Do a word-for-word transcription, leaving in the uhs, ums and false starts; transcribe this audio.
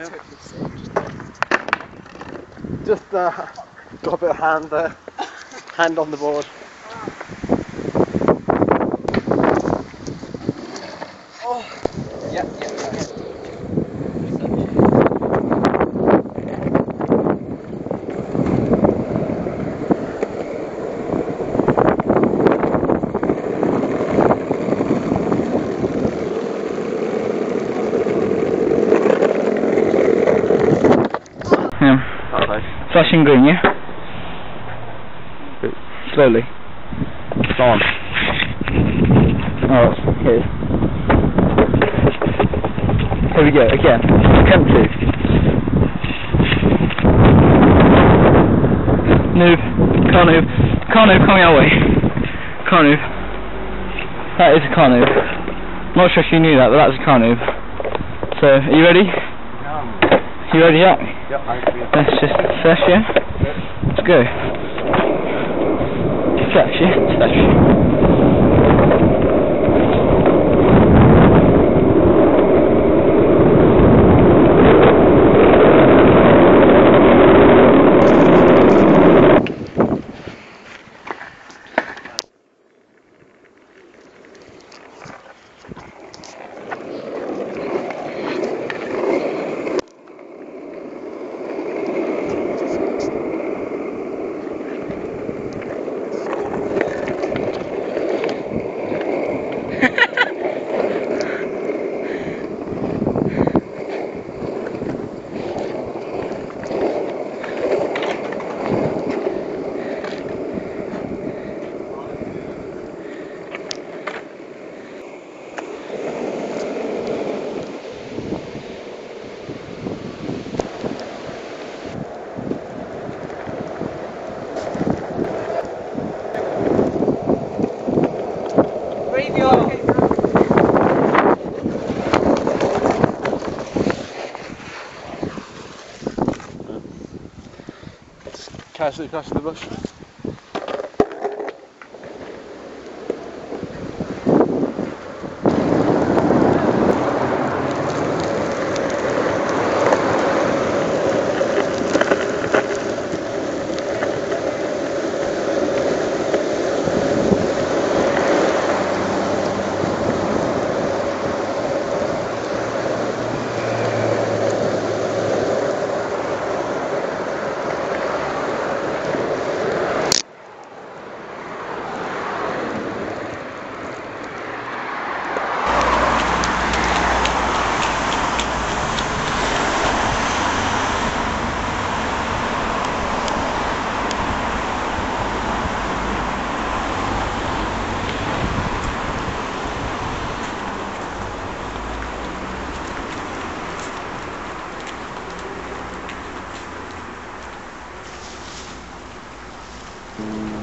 Yeah. Just uh, got a bit of hand there, hand on the board. Oh, yeah, yeah, yeah. Yeah. Flashing green, yeah? Slowly. Go on. Oh, here. Here we go, again. Attempt to. Move. Can't move. Can't move, coming our way. Can't move. That is a can't move. Not sure if you knew that, but that's a can't move. So, are you ready? You ready, Jack? Yep, I agree. Let's just flash, yeah? Let's go. Flash, yeah? Flash. Casually across the bush. Mm.